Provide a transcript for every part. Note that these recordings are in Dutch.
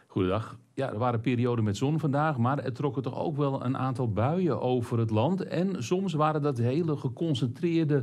Goedendag. Ja, er waren perioden met zon vandaag, maar er trokken toch ook wel een aantal buien over het land. En soms waren dat hele geconcentreerde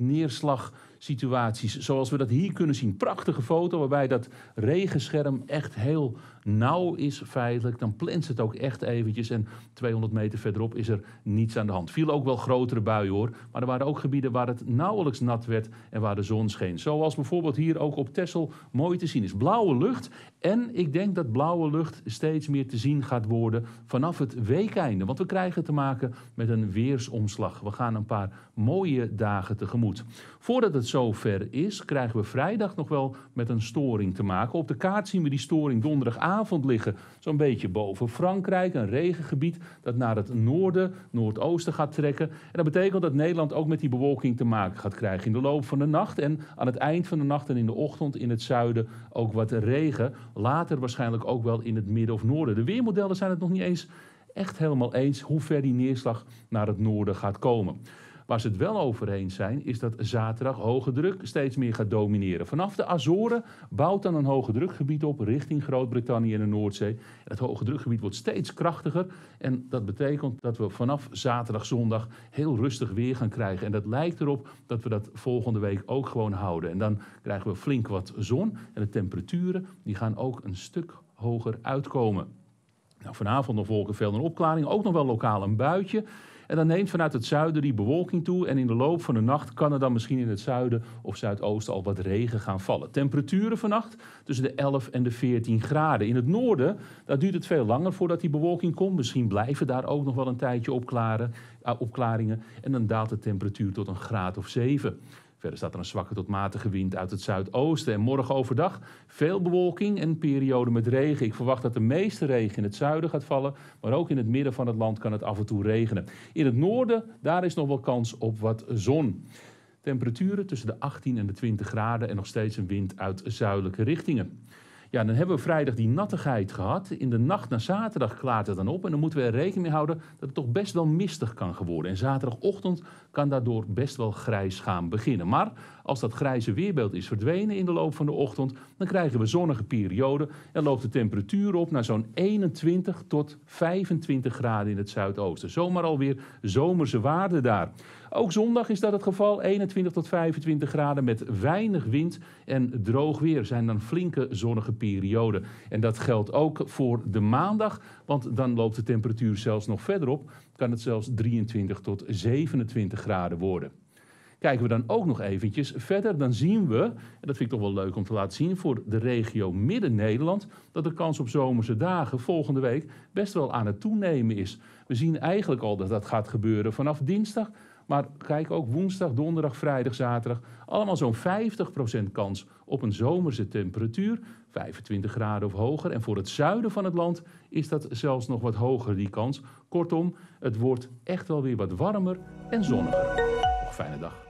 neerslagsituaties, zoals we dat hier kunnen zien. Prachtige foto waarbij dat regenscherm echt heel nauw is feitelijk. Dan plenst het ook echt eventjes en 200 meter verderop is er niets aan de hand. Viel ook wel grotere buien hoor, maar er waren ook gebieden waar het nauwelijks nat werd en waar de zon scheen. Zoals bijvoorbeeld hier ook op Texel mooi te zien is. Blauwe lucht en ik denk dat blauwe lucht steeds meer te zien gaat worden vanaf het weekeinde. Want we krijgen te maken met een weersomslag. We gaan een paar mooie dagen tegemoet. Voordat het zover is, krijgen we vrijdag nog wel met een storing te maken. Op de kaart zien we die storing donderdagavond liggen. Zo'n beetje boven Frankrijk, een regengebied dat naar het noorden, noordoosten gaat trekken. En dat betekent dat Nederland ook met die bewolking te maken gaat krijgen in de loop van de nacht. En aan het eind van de nacht en in de ochtend in het zuiden ook wat regen. Later waarschijnlijk ook wel in het midden of noorden. De weermodellen zijn het nog niet eens echt helemaal eens hoe ver die neerslag naar het noorden gaat komen. Waar ze het wel over eens zijn, is dat zaterdag hoge druk steeds meer gaat domineren. Vanaf de Azoren bouwt dan een hoge drukgebied op richting Groot-Brittannië en de Noordzee. En het hoge drukgebied wordt steeds krachtiger. En dat betekent dat we vanaf zaterdag, zondag heel rustig weer gaan krijgen. En dat lijkt erop dat we dat volgende week ook gewoon houden. En dan krijgen we flink wat zon en de temperaturen die gaan ook een stuk hoger uitkomen. Nou, vanavond nog wolkenvelden en opklaring, ook nog wel lokaal een buitje. En dan neemt vanuit het zuiden die bewolking toe en in de loop van de nacht kan er dan misschien in het zuiden of zuidoosten al wat regen gaan vallen. Temperaturen vannacht tussen de 11 en de 14 graden. In het noorden, daar duurt het veel langer voordat die bewolking komt. Misschien blijven daar ook nog wel een tijdje opklaringen en dan daalt de temperatuur tot een graad of 7. Verder staat er een zwakke tot matige wind uit het zuidoosten. En morgen overdag veel bewolking en perioden met regen. Ik verwacht dat de meeste regen in het zuiden gaat vallen. Maar ook in het midden van het land kan het af en toe regenen. In het noorden, daar is nog wel kans op wat zon. Temperaturen tussen de 18 en de 20 graden en nog steeds een wind uit zuidelijke richtingen. Ja, dan hebben we vrijdag die nattigheid gehad. In de nacht naar zaterdag klaart het dan op. En dan moeten we er rekening mee houden dat het toch best wel mistig kan worden. En zaterdagochtend kan daardoor best wel grijs gaan beginnen. Maar als dat grijze weerbeeld is verdwenen in de loop van de ochtend, dan krijgen we zonnige perioden. En loopt de temperatuur op naar zo'n 21 tot 25 graden in het zuidoosten. Zomaar alweer zomerse waarden daar. Ook zondag is dat het geval. 21 tot 25 graden met weinig wind en droog weer. Zijn dan flinke zonnige perioden. En dat geldt ook voor de maandag, want dan loopt de temperatuur zelfs nog verder op. Kan het zelfs 23 tot 27 graden worden. Kijken we dan ook nog eventjes verder, dan zien we, en dat vind ik toch wel leuk om te laten zien, voor de regio Midden-Nederland, dat de kans op zomerse dagen volgende week best wel aan het toenemen is. We zien eigenlijk al dat dat gaat gebeuren vanaf dinsdag, maar kijk ook woensdag, donderdag, vrijdag, zaterdag, allemaal zo'n 50% kans op een zomerse temperatuur, 25 graden of hoger. En voor het zuiden van het land is dat zelfs nog wat hoger, die kans. Kortom, het wordt echt wel weer wat warmer en zonniger. Nog een fijne dag.